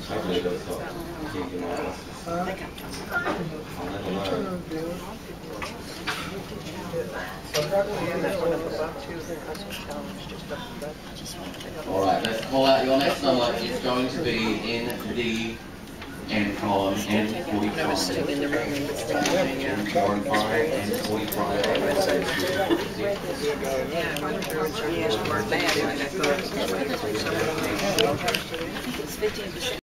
Hopefully it'll stop kicking my ass. I'll never know. Alright, let's call out your next number. It's going to be in the on N45. N45.